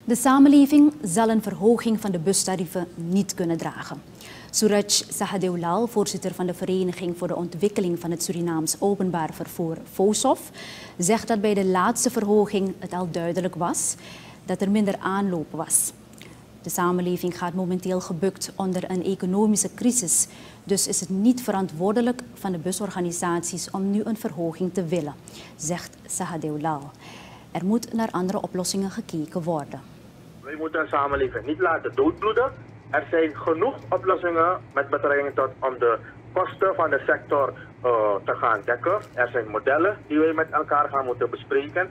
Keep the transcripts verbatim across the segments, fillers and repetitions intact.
De samenleving zal een verhoging van de bustarieven niet kunnen dragen. Suraj Sahadeulal, voorzitter van de Vereniging voor de Ontwikkeling van het Surinaams Openbaar Vervoer, VOSOF, zegt dat bij de laatste verhoging het al duidelijk was dat er minder aanloop was. De samenleving gaat momenteel gebukt onder een economische crisis, dus is het niet verantwoordelijk van de busorganisaties om nu een verhoging te willen, zegt Sahadeulal. Er moet naar andere oplossingen gekeken worden. Wij moeten een samenleving niet laten doodbloeden. Er zijn genoeg oplossingen met betrekking tot om de kosten van de sector uh, te gaan dekken. Er zijn modellen die wij met elkaar gaan moeten bespreken.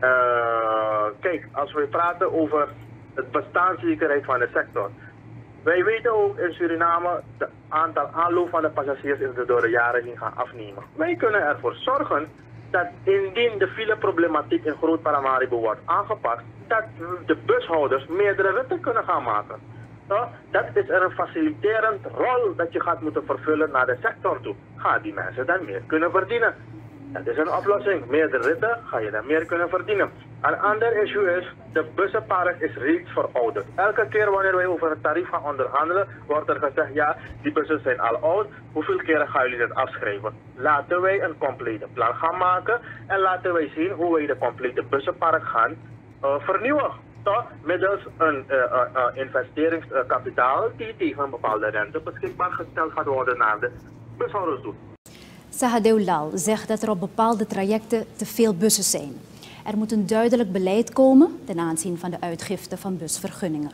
Uh, kijk, als we praten over het bestaanszekerheid van de sector. Wij weten ook in Suriname het aantal aanloop van de passagiers is er door de jaren heen gaan afnemen. Wij kunnen ervoor zorgen dat indien de fileproblematiek in Groot Paramaribo wordt aangepakt, dat de bushouders meerdere ritten kunnen gaan maken. Nou, dat is er een faciliterend rol dat je gaat moeten vervullen naar de sector toe. Ga die mensen dan meer kunnen verdienen. Dat is een oplossing. Meerdere ritten ga je dan meer kunnen verdienen. Een ander issue is, de bussenpark is reeds verouderd. Elke keer wanneer wij over het tarief gaan onderhandelen, wordt er gezegd, ja, die bussen zijn al oud. Hoeveel keren gaan jullie dat afschrijven? Laten wij een complete plan gaan maken en laten wij zien hoe wij de complete bussenpark gaan uh, vernieuwen. Toch? Middels een uh, uh, uh, investeringskapitaal die tegen een bepaalde rente beschikbaar gesteld gaat worden naar de bushouders toe. Sahadeulal zegt dat er op bepaalde trajecten te veel bussen zijn. Er moet een duidelijk beleid komen ten aanzien van de uitgifte van busvergunningen.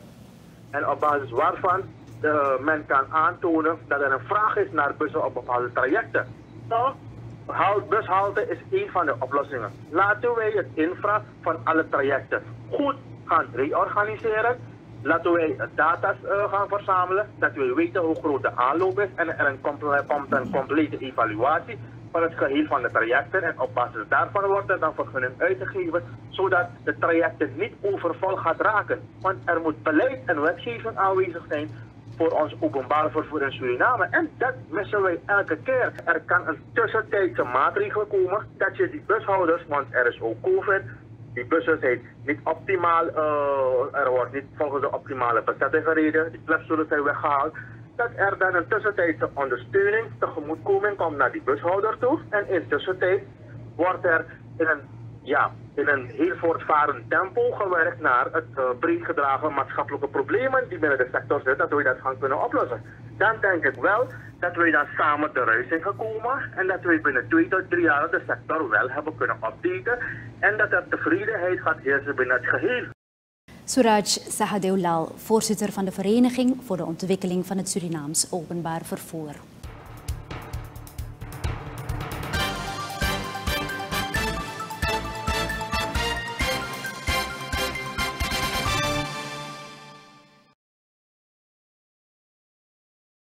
En op basis waarvan de, men kan aantonen dat er een vraag is naar bussen op bepaalde trajecten. Nou, bushalte is één van de oplossingen. Laten wij het infra van alle trajecten goed gaan reorganiseren. Laten wij data uh, gaan verzamelen, dat we weten hoe groot de aanloop is en er een comple komt een complete evaluatie van het geheel van de trajecten en op basis daarvan wordt er dan vergunning uitgegeven, zodat de trajecten niet overvol gaat raken. Want er moet beleid en wetgeving aanwezig zijn voor ons openbaar vervoer in Suriname en dat missen wij elke keer. Er kan een tussentijdse maatregel komen dat je die bushouders, want er is ook COVID, die bussen zijn niet optimaal, uh, er wordt niet volgens de optimale bezetting gereden, die plekstoelen zijn weggehaald. Dat er dan een tussentijdse ondersteuning, tegemoetkoming komt naar die bushouder toe. En in tussentijd wordt er in een, ja, in een heel voortvarend tempo gewerkt naar het uh, breed gedragen maatschappelijke problemen die binnen de sector zitten, dat we dat gaan kunnen oplossen. Dan denk ik wel dat we dan samen de ruis zijn gekomen en dat we binnen twee tot drie jaar de sector wel hebben kunnen updaten en dat er tevredenheid gaat heersen binnen het geheel. Suraj Sahadeulal, voorzitter van de Vereniging voor de Ontwikkeling van het Surinaams Openbaar Vervoer.